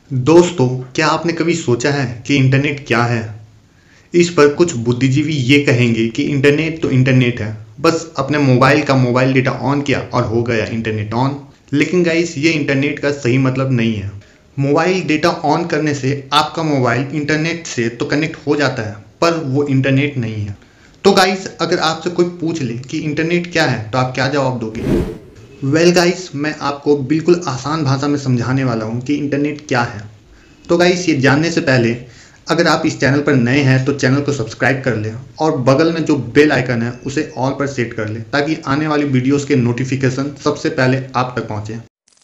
दोस्तों, क्या आपने कभी सोचा है कि इंटरनेट क्या है? इस पर कुछ बुद्धिजीवी ये कहेंगे कि इंटरनेट तो इंटरनेट है, बस अपने मोबाइल का मोबाइल डेटा ऑन किया और हो गया इंटरनेट ऑन। लेकिन गाइस, ये इंटरनेट का सही मतलब नहीं है। मोबाइल डेटा ऑन करने से आपका मोबाइल इंटरनेट से तो कनेक्ट हो जाता है, पर वो इंटरनेट नहीं है। तो गाइस, अगर आपसे कोई पूछ ले कि इंटरनेट क्या है तो आप क्या जवाब दोगे? वेल गाइस, मैं आपको बिल्कुल आसान भाषा में समझाने वाला हूँ कि इंटरनेट क्या है। तो गाइस, ये जानने से पहले अगर आप इस चैनल पर नए हैं तो चैनल को सब्सक्राइब कर लें और बगल में जो बेल आइकन है उसे ऑल पर सेट कर लें ताकि आने वाली वीडियोस के नोटिफिकेशन सबसे पहले आप तक पहुँचे।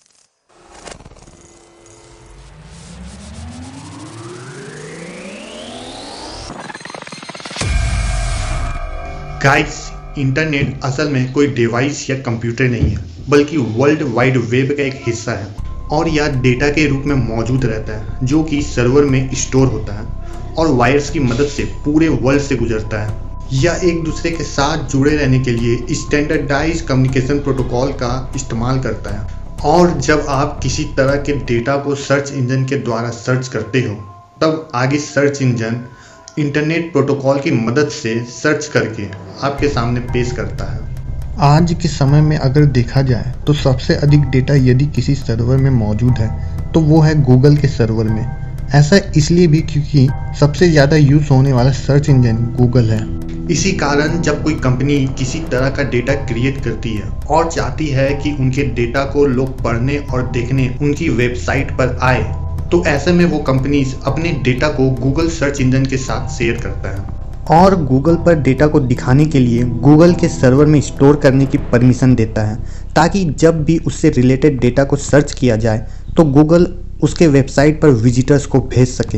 गाइस, इंटरनेट असल में कोई डिवाइस या कंप्यूटर नहीं है, बल्कि वर्ल्ड वाइड वेब का एक हिस्सा है और यह डेटा के रूप में मौजूद रहता है जो कि सर्वर में स्टोर होता है और वायर्स की मदद से पूरे वर्ल्ड से गुजरता है। यह एक दूसरे के साथ जुड़े रहने के लिए स्टैंडर्डाइज कम्युनिकेशन प्रोटोकॉल का इस्तेमाल करता है। और जब आप किसी तरह के डेटा को सर्च इंजन के द्वारा सर्च करते हो, तब आगे सर्च इंजन इंटरनेट प्रोटोकॉल की मदद से सर्च करके आपके सामने पेश करता है। आज के समय में अगर देखा जाए तो सबसे अधिक डेटा यदि किसी सर्वर में मौजूद है तो वो है गूगल के सर्वर में। ऐसा इसलिए भी क्योंकि सबसे ज़्यादा यूज़ होने वाला सर्च इंजन गूगल है। इसी कारण जब कोई कंपनी किसी तरह का डेटा क्रिएट करती है और चाहती है कि उनके डेटा को लोग पढ़ने और देखने उनकी वेबसाइट पर आए, तो ऐसे में वो कंपनीज अपने डेटा को गूगल सर्च इंजन के साथ शेयर करता है और गूगल पर डेटा को दिखाने के लिए गूगल के सर्वर में स्टोर करने की परमिशन देता है, ताकि जब भी उससे रिलेटेड डेटा को सर्च किया जाए तो गूगल उसके वेबसाइट पर विजिटर्स को भेज सके।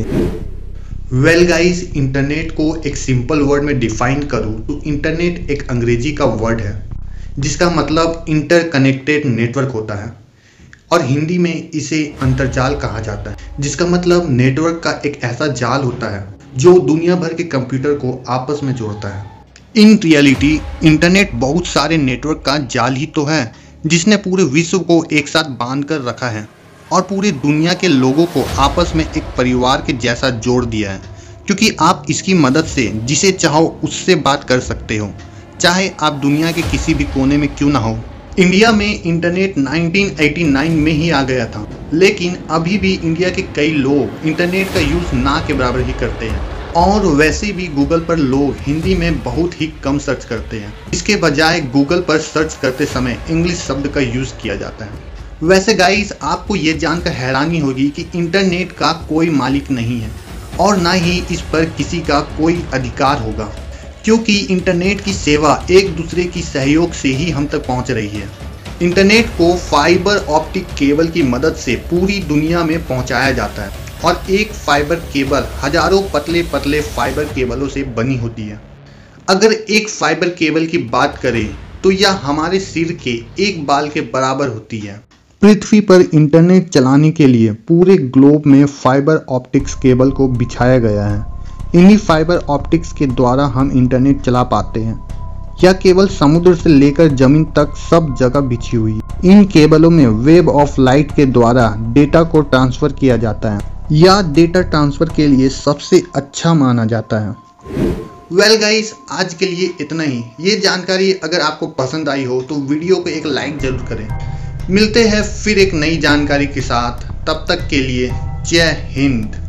वेल गाइस, इंटरनेट को एक सिंपल वर्ड में डिफाइन करूँ तो इंटरनेट एक अंग्रेजी का वर्ड है जिसका मतलब इंटरकनेक्टेड नेटवर्क होता है और हिंदी में इसे अंतर्जाल कहा जाता है, जिसका मतलब नेटवर्क का एक ऐसा जाल होता है जो दुनिया भर के कंप्यूटर को आपस में जोड़ता है। इन रियलिटी इंटरनेट बहुत सारे नेटवर्क का जाल ही तो है जिसने पूरे विश्व को एक साथ बांध कर रखा है और पूरी दुनिया के लोगों को आपस में एक परिवार के जैसा जोड़ दिया है, क्योंकि आप इसकी मदद से जिसे चाहो उससे बात कर सकते हो, चाहे आप दुनिया के किसी भी कोने में क्यों ना हो। इंडिया में इंटरनेट 1989 में ही आ गया था, लेकिन अभी भी इंडिया के कई लोग इंटरनेट का यूज़ ना के बराबर ही करते हैं और वैसे भी गूगल पर लोग हिंदी में बहुत ही कम सर्च करते हैं। इसके बजाय गूगल पर सर्च करते समय इंग्लिश शब्द का यूज़ किया जाता है। वैसे गाइस, आपको ये जानकर हैरानी होगी कि इंटरनेट का कोई मालिक नहीं है और ना ही इस पर किसी का कोई अधिकार होगा, क्योंकि इंटरनेट की सेवा एक दूसरे की सहयोग से ही हम तक पहुंच रही है। इंटरनेट को फाइबर ऑप्टिक केबल की मदद से पूरी दुनिया में पहुंचाया जाता है और एक फाइबर केबल हजारों पतले पतले फाइबर केबलों से बनी होती है। अगर एक फाइबर केबल की बात करें तो यह हमारे सिर के एक बाल के बराबर होती है। पृथ्वी पर इंटरनेट चलाने के लिए पूरे ग्लोब में फाइबर ऑप्टिक्स केबल को बिछाया गया है। इन्हीं फाइबर ऑप्टिक्स के द्वारा हम इंटरनेट चला पाते हैं। यह केबल समुद्र से लेकर जमीन तक सब जगह बिछी हुई है। इन केबलों में वेव ऑफ लाइट के द्वारा डेटा को ट्रांसफर किया जाता है। यह डेटा ट्रांसफर के लिए सबसे अच्छा माना जाता है। वेल गाइस, आज के लिए इतना ही। ये जानकारी अगर आपको पसंद आई हो तो वीडियो को एक लाइक जरूर करें। मिलते हैं फिर एक नई जानकारी के साथ, तब तक के लिए जय हिंद।